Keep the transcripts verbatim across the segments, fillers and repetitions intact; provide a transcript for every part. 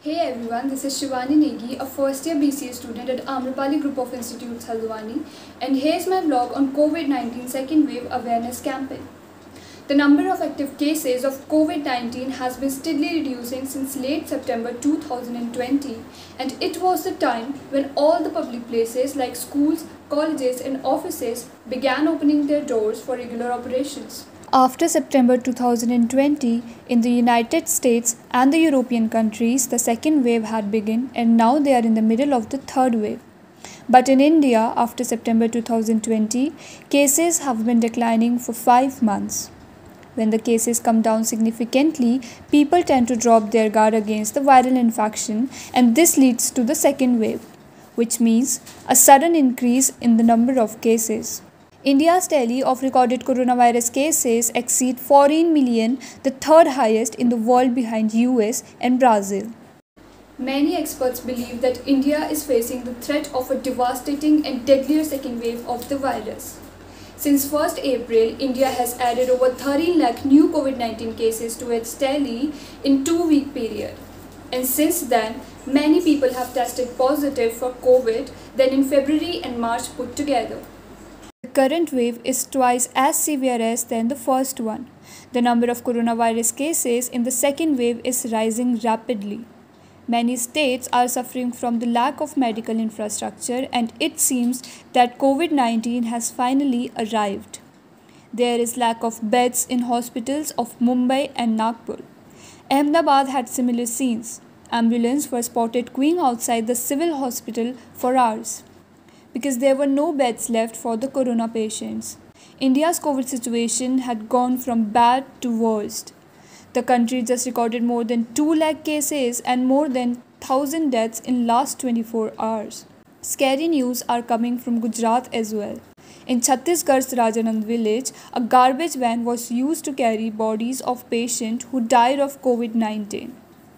Hey everyone, this is Shivani Negi, a first year B C A student at Amrapali Group of Institutes Haldwani, and here's my vlog on COVID nineteen second wave awareness campaign. The number of active cases of COVID nineteen has been steadily reducing since late September two thousand twenty, and it was the time when all the public places like schools, colleges and offices began opening their doors for regular operations. After September two thousand twenty, in the United States and the European countries, the second wave had begun, and now they are in the middle of the third wave. But in India, after September two thousand twenty, cases have been declining for five months. When the cases come down significantly, people tend to drop their guard against the viral infection, and this leads to the second wave, which means a sudden increase in the number of cases. India's tally of recorded coronavirus cases exceed fourteen million, the third highest in the world behind U S and Brazil. Many experts believe that India is facing the threat of a devastating and deadlier second wave of the virus. Since first April, India has added over thirteen lakh new COVID nineteen cases to its tally in two-week period. And since then, many people have tested positive for COVID than in February and March put together. The current wave is twice as severe as than the first one. The number of coronavirus cases in the second wave is rising rapidly. Many states are suffering from the lack of medical infrastructure, and it seems that COVID nineteen has finally arrived. There is lack of beds in hospitals of Mumbai and Nagpur. Ahmedabad had similar scenes. Ambulances were spotted queuing outside the civil hospital for hours, because there were no beds left for the corona patients. India's COVID situation had gone from bad to worst. The country just recorded more than two lakh cases and more than one thousand deaths in last twenty-four hours. Scary news are coming from Gujarat as well. In Chhattisgarh's Rajanand village, a garbage van was used to carry bodies of patients who died of COVID nineteen.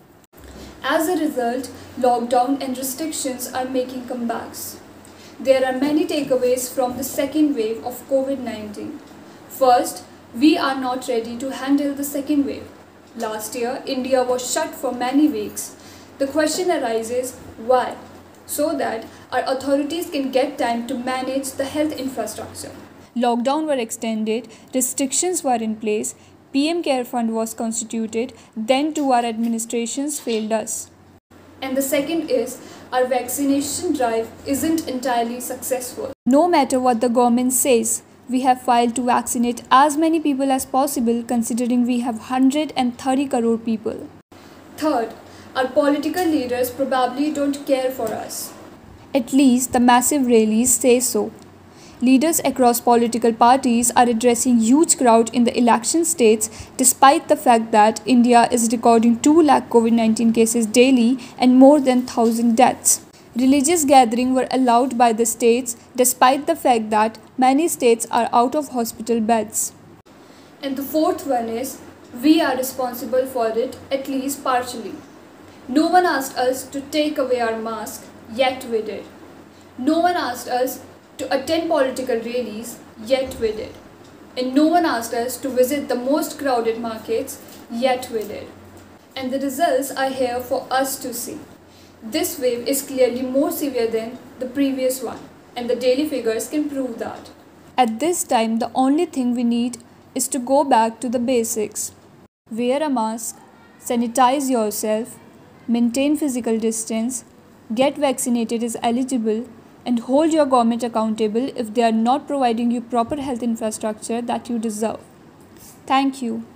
As a result, lockdown and restrictions are making comebacks. There are many takeaways from the second wave of COVID nineteen. First, we are not ready to handle the second wave. Last year, India was shut for many weeks. The question arises, why? So that our authorities can get time to manage the health infrastructure. Lockdown were extended, restrictions were in place, P M Care Fund was constituted, then too our administrations failed us. And the second is, our vaccination drive isn't entirely successful. No matter what the government says, we have filed to vaccinate as many people as possible, considering we have one hundred thirty crore people. Third, our political leaders probably don't care for us. At least the massive rallies say so. Leaders across political parties are addressing huge crowds in the election states, despite the fact that India is recording two lakh COVID nineteen cases daily and more than one thousand deaths. Religious gatherings were allowed by the states, despite the fact that many states are out of hospital beds. And the fourth one is, we are responsible for it, at least partially. No one asked us to take away our mask, yet we did. No one asked us to attend political rallies, yet we did. And no one asked us to visit the most crowded markets, yet we did. And the results are here for us to see. This wave is clearly more severe than the previous one, and the daily figures can prove that. At this time, the only thing we need is to go back to the basics. Wear a mask, sanitize yourself, maintain physical distance, get vaccinated as eligible, and hold your government accountable if they are not providing you proper health infrastructure that you deserve. Thank you.